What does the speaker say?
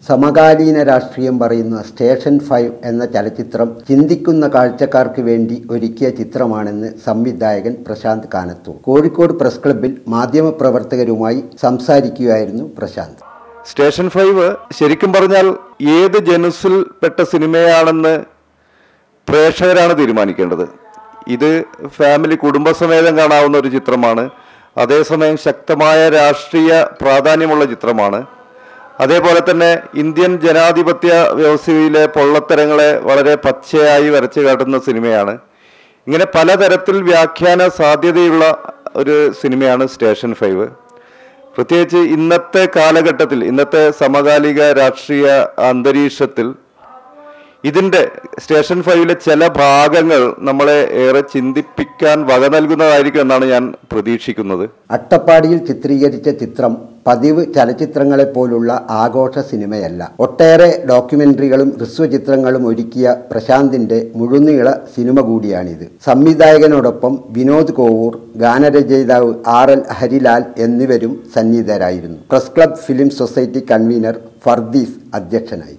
സമകാലീന രാഷ്ട്രീയം പറയുന്ന സ്റ്റേഷൻ 5 എന്ന ചലച്ചിത്രം ചിന്തിക്കുന്ന കാഴ്ചക്കാർക്ക് വേണ്ടി ഒരുക്കിയ ചിത്രമാണെന്ന് സംവിധായകൻ പ്രശാന്ത് കാനത്തൂർ കോഴിക്കോട് പ്രസ് ക്ലബ്ബിൽ മാധ്യമപ്രവർത്തകരുമായി സംസാരിക്കുകയായിരുന്നു പ്രശാന്ത്. സ്റ്റേഷൻ 5 ശരിക്കും പറഞ്ഞാൽ ഏത് ജനുസിൽപ്പെട്ട സിനിമയാണെന്ന് പ്രേക്ഷകരാണ് തീരുമാനിക്കേണ്ടത്. ഇത് ഫാമിലി കുടുംബസമേതം കാണാവുന്ന ഒരു ചിത്രമാണ്. അതേസമയം ശക്തമായ രാഷ്ട്രീയ പ്രാധാന്യമുള്ള ചിത്രമാണ്. അതേപോലെ തന്നെ ഇന്ത്യൻ ജനാധിപത്യ വ്യവസ്ഥയിലെ പൊള്ളത്തരങ്ങളെ വളരെ പച്ചയായി വരച്ചു കാട്ടുന്ന സിനിമയാണ്. ഇങ്ങനെ പലതരത്തിൽ വ്യാഖ്യാന സാധ്യതയുള്ള ഒരു സിനിമയാണ് സ്റ്റേഷൻ 5. പ്രത്യേകിച്ച് ഇന്നത്തെ കാലഘട്ടത്തിൽ, ഇന്നത്തെ സമകാലിക രാഷ്ട്രീയ അന്തരീക്ഷത്തിൽ ഇതിൻ്റെ സ്റ്റേഷൻ 5 ചില ഭാഗങ്ങൾ നമ്മളെ ഏറെ ചിന്തിപ്പിക്കാൻ വക നൽകുന്നതായിരിക്കും എന്നാണ് ഞാൻ പ്രതീക്ഷിക്കുന്നത്. അട്ടപ്പാടിയിൽ ചിത്രീകരിച്ച ചിത്രം പതിവ് ചലച്ചിത്രങ്ങളെപ്പോലുള്ള ആഘോഷ സിനിമയല്ല. ഒട്ടേറെ ഡോക്യുമെന്ററികളും ഹ്രസ്വചിത്രങ്ങളും ഒരുക്കിയ പ്രശാന്തിന്റെ മുഴുനീള സിനിമ കൂടിയാണിത്. സംവിധായകനോടൊപ്പം വിനോദ് കോവൂർ, ഗാനരചയിതാവ് RL ഹരിലാൽ എന്നിവരും സന്നിഹിതരായിരുന്നു. Press club film society convener Fardees അധ്യക്ഷനായി.